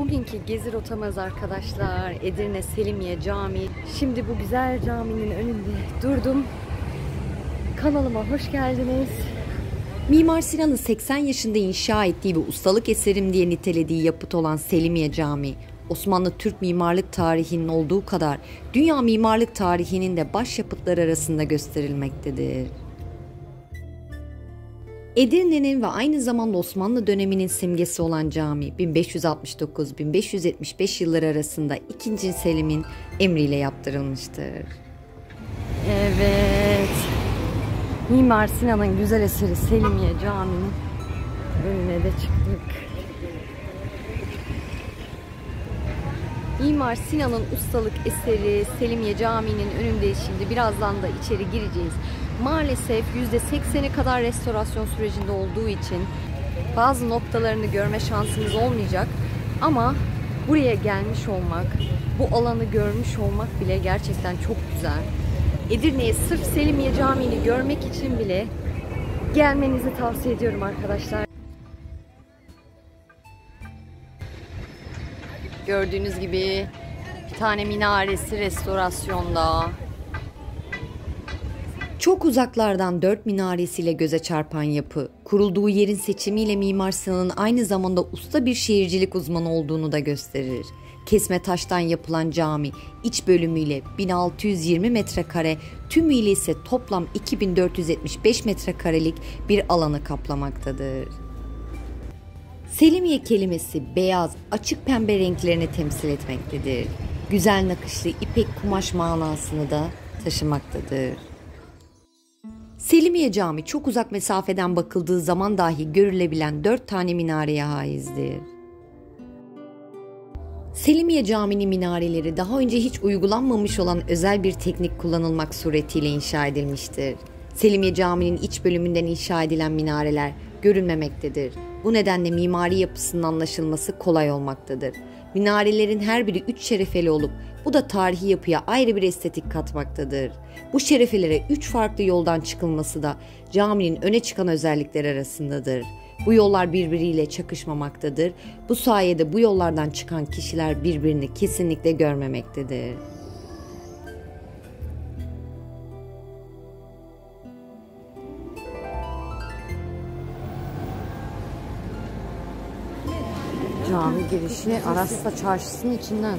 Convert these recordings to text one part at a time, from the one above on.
Bugünkü gezi rotamız arkadaşlar Edirne Selimiye Camii. Şimdi bu güzel caminin önünde durdum. Kanalıma hoş geldiniz. Mimar Sinan'ın 80 yaşında inşa ettiği ve ustalık eserim diye nitelediği yapıt olan Selimiye Camii, Osmanlı Türk mimarlık tarihinin olduğu kadar dünya mimarlık tarihinin de başyapıtlar arasında gösterilmektedir. Edirne'nin ve aynı zamanda Osmanlı döneminin simgesi olan cami 1569-1575 yılları arasında 2. Selim'in emriyle yaptırılmıştır. Evet, Mimar Sinan'ın güzel eseri Selimiye Camii'nin önüne de çıktık. Mimar Sinan'ın ustalık eseri Selimiye Camii'nin önündeyiz şimdi. Birazdan da içeri gireceğiz. Maalesef %80'i kadar restorasyon sürecinde olduğu için bazı noktalarını görme şansımız olmayacak. Ama buraya gelmiş olmak, bu alanı görmüş olmak bile gerçekten çok güzel. Edirne'ye sırf Selimiye Camii'ni görmek için bile gelmenizi tavsiye ediyorum arkadaşlar. Gördüğünüz gibi bir tane minaresi restorasyonda. Çok uzaklardan 4 minaresiyle göze çarpan yapı, kurulduğu yerin seçimiyle Mimar Sinan'ın aynı zamanda usta bir şehircilik uzmanı olduğunu da gösterir. Kesme taştan yapılan cami, iç bölümüyle 1620 metrekare, tümüyle ise toplam 2475 metrekarelik bir alanı kaplamaktadır. Selimiye kelimesi beyaz, açık pembe renklerini temsil etmektedir. Güzel nakışlı ipek kumaş manasını da taşımaktadır. Selimiye Camii çok uzak mesafeden bakıldığı zaman dahi görülebilen 4 tane minareye haizdir. Selimiye Camii'nin minareleri daha önce hiç uygulanmamış olan özel bir teknik kullanılmak suretiyle inşa edilmiştir. Selimiye Camii'nin iç bölümünden inşa edilen minareler görünmemektedir. Bu nedenle mimari yapısının anlaşılması kolay olmaktadır. Minarelerin her biri 3 şerefeli olup bu da tarihi yapıya ayrı bir estetik katmaktadır. Bu şerefelere 3 farklı yoldan çıkılması da caminin öne çıkan özellikler arasındadır. Bu yollar birbiriyle çakışmamaktadır. Bu sayede bu yollardan çıkan kişiler birbirini kesinlikle görmemektedir. Cami girişi Aras'ta Çarşısı'nın içinden.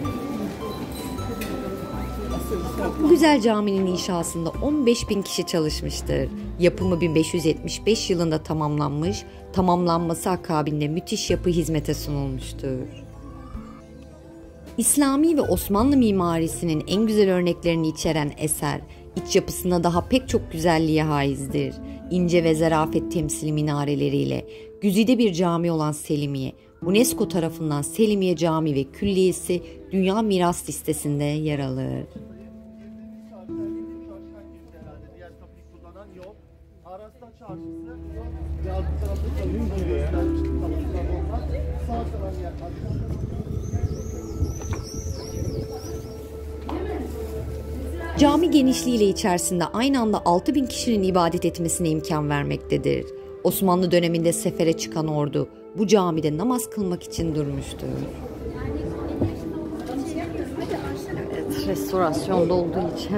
Bu güzel caminin inşasında 15.000 kişi çalışmıştır. Yapımı 1575 yılında tamamlanmış, tamamlanması akabinde müthiş yapı hizmete sunulmuştur. İslami ve Osmanlı mimarisinin en güzel örneklerini içeren eser, iç yapısında daha pek çok güzelliğe haizdir. İnce ve zarafet temsili minareleriyle güzide bir cami olan Selimiye, UNESCO tarafından Selimiye Camii ve Külliyesi Dünya Miras Listesi'nde yer alır. Cami genişliğiyle içerisinde aynı anda 6.000 kişinin ibadet etmesine imkan vermektedir. Osmanlı döneminde sefere çıkan ordu bu camide namaz kılmak için durmuştur. Evet, restorasyonda olduğu için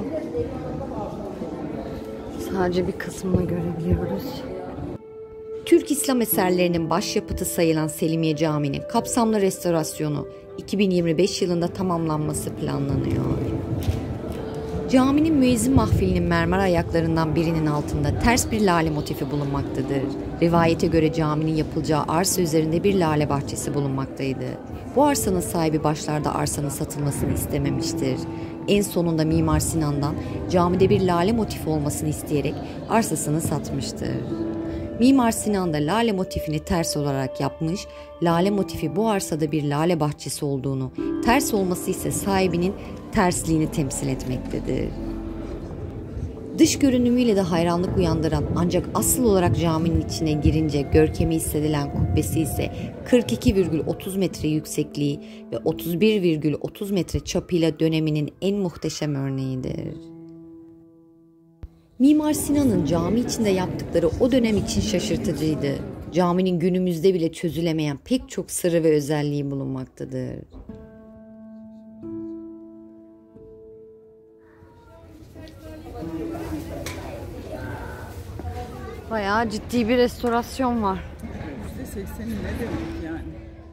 sadece bir kısmını görebiliyoruz. Türk İslam eserlerinin başyapıtı sayılan Selimiye Camii'nin kapsamlı restorasyonu 2025 yılında tamamlanması planlanıyor. Caminin müezzin mahfilinin mermer ayaklarından birinin altında ters bir lale motifi bulunmaktadır. Rivayete göre caminin yapılacağı arsa üzerinde bir lale bahçesi bulunmaktaydı. Bu arsanın sahibi başlarda arsanın satılmasını istememiştir. En sonunda Mimar Sinan'dan camide bir lale motifi olmasını isteyerek arsasını satmıştır. Mimar Sinan da lale motifini ters olarak yapmış, lale motifi bu arsada bir lale bahçesi olduğunu, ters olması ise sahibinin tersliğini temsil etmektedir. Dış görünümüyle de hayranlık uyandıran ancak asıl olarak caminin içine girince görkemi hissedilen kubbesi ise 42,30 metre yüksekliği ve 31,30 metre çapıyla döneminin en muhteşem örneğidir. Mimar Sinan'ın cami içinde yaptıkları o dönem için şaşırtıcıydı. caminin günümüzde bile çözülemeyen pek çok sırrı ve özelliği bulunmaktadır. Bayağı ciddi bir restorasyon var. %80'i ne demek yani?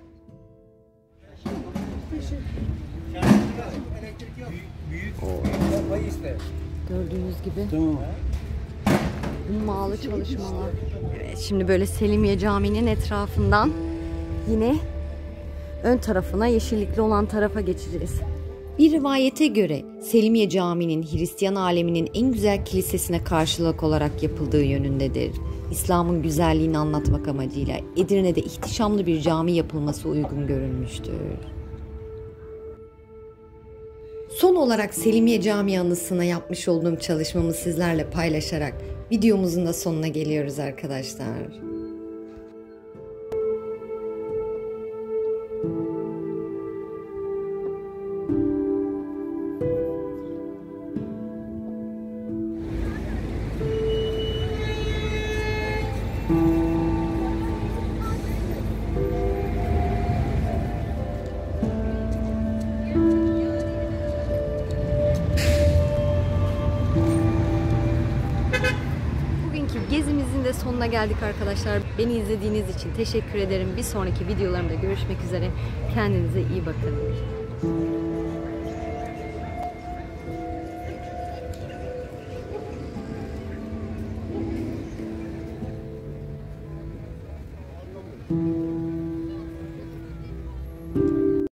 Gördüğünüz gibi Tamam. hummalı çalışmalar. Evet, şimdi böyle Selimiye Camii'nin etrafından yine ön tarafına, yeşillikli olan tarafa geçeceğiz. Bir rivayete göre Selimiye Camii'nin Hristiyan aleminin en güzel kilisesine karşılık olarak yapıldığı yönündedir. İslam'ın güzelliğini anlatmak amacıyla Edirne'de ihtişamlı bir cami yapılması uygun görülmüştür. Son olarak Selimiye Camii anısına yapmış olduğum çalışmamı sizlerle paylaşarak videomuzun da sonuna geliyoruz arkadaşlar. Gezimizin de sonuna geldik arkadaşlar. Beni izlediğiniz için teşekkür ederim. Bir sonraki videolarımda görüşmek üzere. Kendinize iyi bakın.